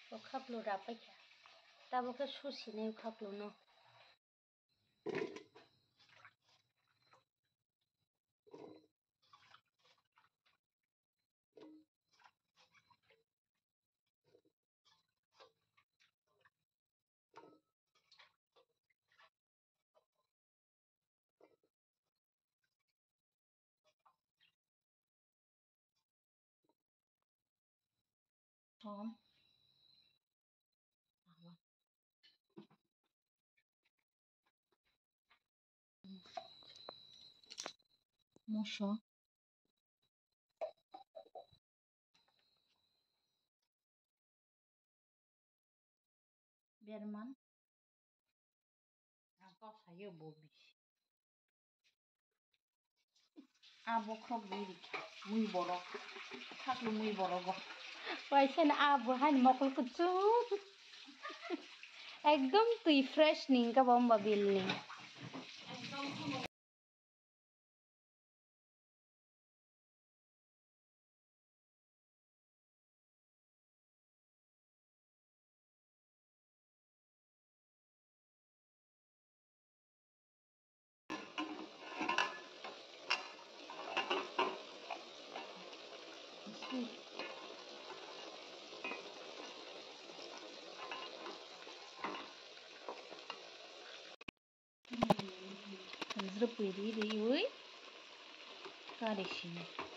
खाप्लु रापाइखा ताबोके सुसिने खाप्लु न Tom Mosho Berman Ako sayo bobis Abo krok diri Muy borok Kaklu muy borok Waisan abo han mokul kucu Ekdom tui fresh ning ka bomba billing Zrupuy diri uy Karishin